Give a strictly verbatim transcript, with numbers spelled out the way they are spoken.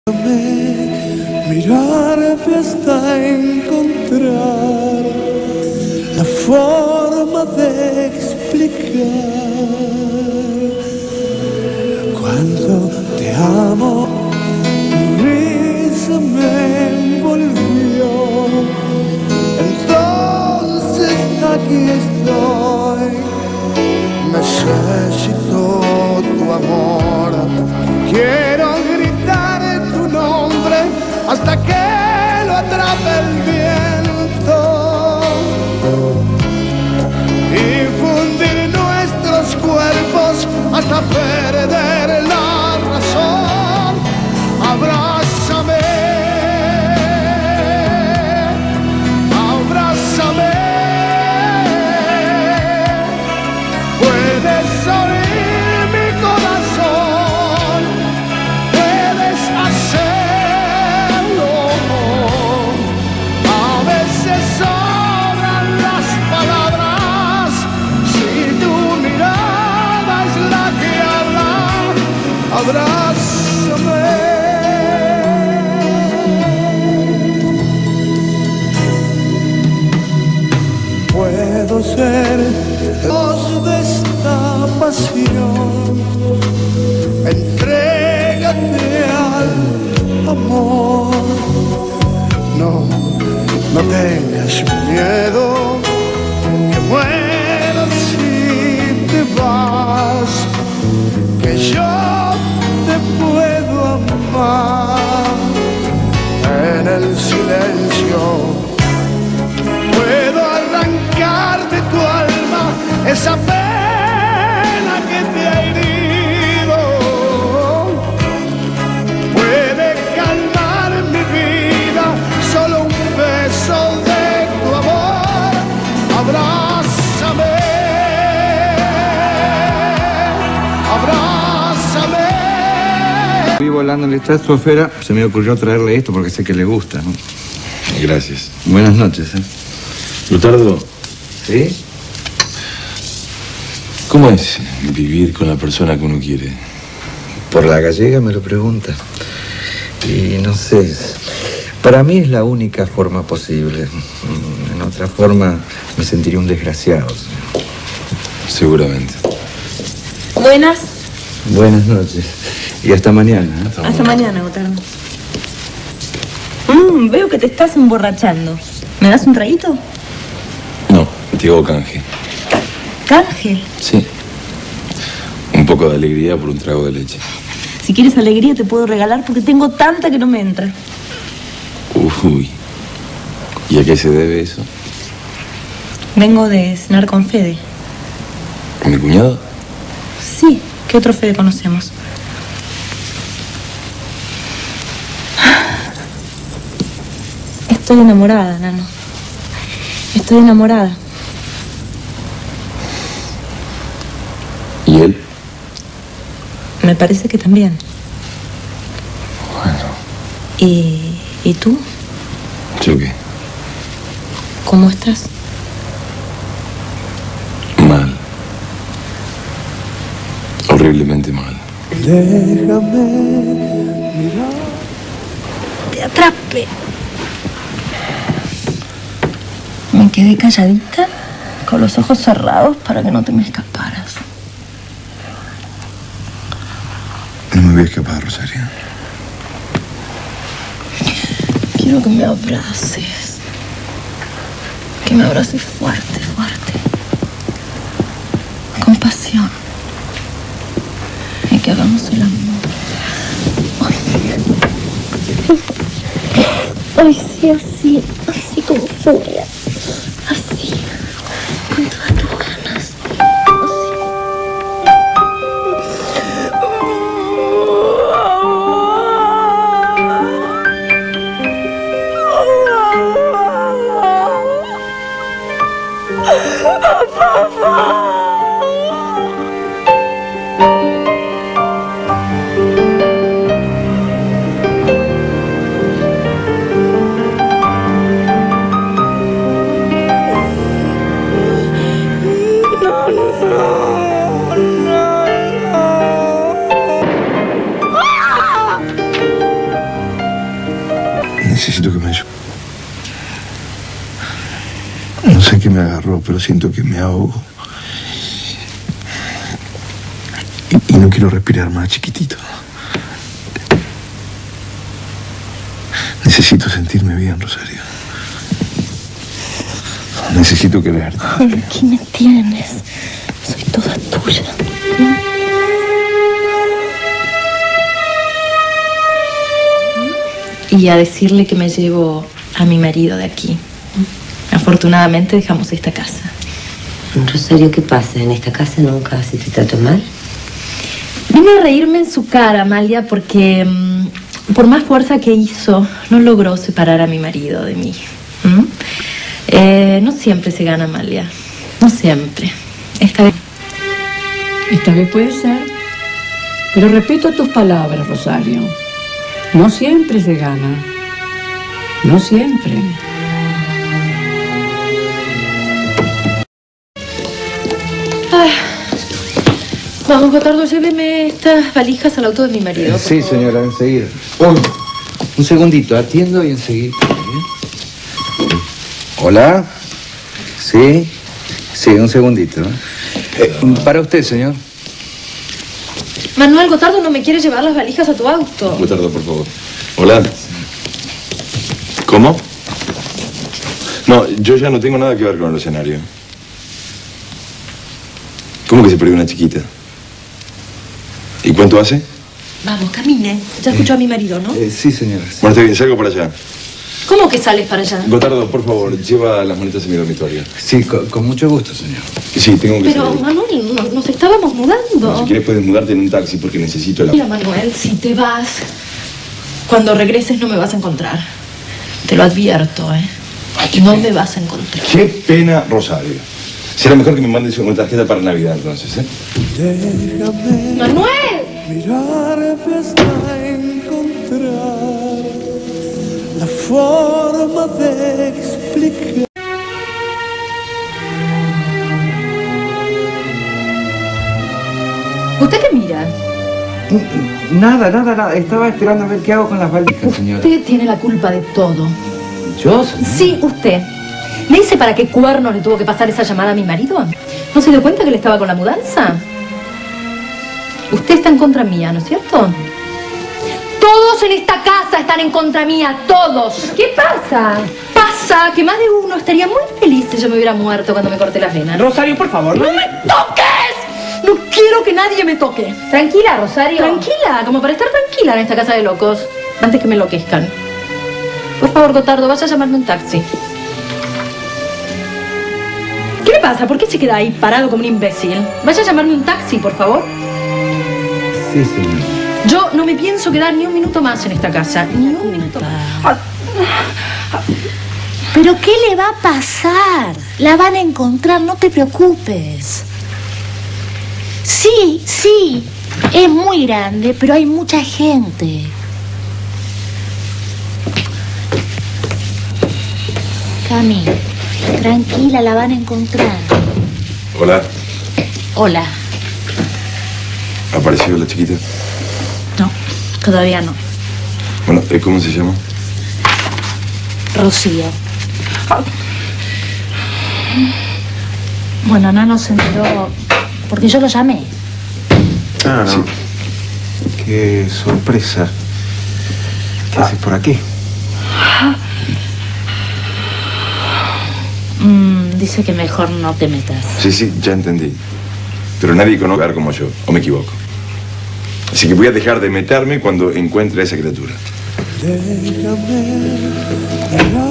Mirarte hasta encontrar la forma de explicar cuando te amo. Tu risa me envolvió, entonces aquí estoy. Necesito tu amor, quiero gritar tu nombre hasta que lo atrape el viento y fundir nuestros cuerpos hasta perder la razón. Abrázame, abrázame, puedes oír mi corazón, puedes hacerlo. A veces sobran las palabras, si tu mirada es la que habla. Abrázame. Puedo ser voz de esta pasión, entrégate al amor. No, no tengas miedo, que muero si te vas, que yo te puedo amar en el silencio. Puedo arrancar de tu alma esa pena que te ha herido. Puede calmar mi vida solo un beso de tu amor. Abrázame, abrázame. Fui volando en la estratosfera, se me ocurrió traerle esto porque sé que le gusta, ¿no? Gracias. Buenas noches, ¿eh? Lutardo, ¿Sí? ¿cómo es vivir con la persona que uno quiere? Por la gallega me lo pregunta. Y no sé, para mí es la única forma posible. En otra forma me sentiría un desgraciado. Seguramente. Buenas. Buenas noches. Y hasta mañana, ¿eh? Hasta, hasta mañana, Gotardo. Mm, veo que te estás emborrachando. ¿Me das un traguito? No, te hago canje. ¿Canje? Sí. Un poco de alegría por un trago de leche. Si quieres alegría te puedo regalar porque tengo tanta que no me entra. Uy. ¿Y a qué se debe eso? Vengo de cenar con Fede. ¿Mi cuñado? Sí, ¿qué otro Fede conocemos? Estoy enamorada, Nano. Estoy enamorada. ¿Y él? Me parece que también. Bueno. ¿Y, ¿y tú? ¿Yo qué? ¿Cómo estás? Mal. Horriblemente mal. Déjame mirar. Te atrape. Me quedé calladita, con los ojos cerrados para que no te me escaparas. No me voy a escapar, Rosario. Quiero que me abraces. Que me abraces fuerte, fuerte. Con pasión. Y que hagamos el amor. Ay, ay sí, así. Así como furia. Así. Con todas tus ganas. Necesito que me ayude. No sé qué me agarró, pero siento que me ahogo. Y, y no quiero respirar más, chiquitito. Necesito sentirme bien, Rosario. Necesito quererte. Ay, ¿qué me tienes? Soy toda tuya. Y a decirle que me llevo a mi marido de aquí. Afortunadamente dejamos esta casa. Rosario, ¿qué pasa? ¿En esta casa nunca se te trató mal? Vine a reírme en su cara, Amalia, porque mmm, por más fuerza que hizo, no logró separar a mi marido de mí. ¿Mm? Eh, no siempre se gana, Amalia. No siempre. Esta vez... Esta vez puede ser. Pero respeto tus palabras, Rosario. No siempre se gana. No siempre. Ay. Vamos, Gotardo, lléveme estas valijas al auto de mi marido. Eh, sí, favor. señora, enseguida. Uy, un segundito, atiendo y enseguida. ¿Eh? Hola. Sí. Sí, un segundito. Eh, para usted, señor. Manuel, Gotardo no me quiere llevar las valijas a tu auto. Gotardo, por favor. Hola. ¿Cómo? No, yo ya no tengo nada que ver con el escenario. ¿Cómo que se perdió una chiquita? ¿Y cuánto hace? Vamos, camine. Ya escuchó a mi marido, ¿no? Eh, sí, señora. Sí. Bueno, está bien, salgo para allá. ¿Cómo que sales para allá? Gotardo, por favor, lleva las maletas a mi dormitorio. Sí, con, con mucho gusto, señor. Sí, tengo que Pero, salir. Manuel, nos, nos estábamos mudando. No, si quieres puedes mudarte en un taxi porque necesito la... Mira, Manuel, si te vas, cuando regreses no me vas a encontrar. Te lo advierto, ¿eh? Ay, No pena. me vas a encontrar. Qué pena, Rosario. Será mejor que me mandes una tarjeta para Navidad, entonces, ¿eh? Déjame ¡Manuel! mirarte hasta encontrar la forma de explicar. ¿Usted qué mira? Nada, nada, nada. Estaba esperando a ver qué hago con las valijas, señora. Usted tiene la culpa de todo. ¿Yo, señora? Sí, usted. ¿Me dice para qué cuerno le tuvo que pasar esa llamada a mi marido? ¿No se dio cuenta que él estaba con la mudanza? Usted está en contra mía, ¿no es cierto? Todos en esta casa están en contra mía, todos. ¿Qué pasa? Pasa que más de uno estaría muy feliz si yo me hubiera muerto cuando me corté las venas. Rosario, por favor. ¡No me toques! No quiero que nadie me toque. Tranquila, Rosario. Tranquila, como para estar tranquila en esta casa de locos, antes que me enloquezcan. Por favor, Gotardo, vaya a llamarme un taxi. ¿Qué le pasa? ¿Por qué se queda ahí parado como un imbécil? Vaya a llamarme un taxi, por favor. Sí, señor. Yo no me pienso quedar ni un minuto más en esta casa. Ni un minuto más. ¿Pero qué le va a pasar? La van a encontrar, no te preocupes. Sí, sí, es muy grande, pero hay mucha gente. Cami, tranquila, la van a encontrar. Hola. Hola. ¿Apareció la chiquita? No, todavía no. Bueno, ¿cómo se llama? Rocío. Bueno, Nano se enteró porque yo lo llamé. Ah, no. Sí. Qué sorpresa. ¿Qué haces por aquí? Mm, dice que mejor no te metas. Sí, sí, ya entendí. Pero nadie conoce a ver como yo, o me equivoco. Así que voy a dejar de meterme cuando encuentre a esa criatura. Déjame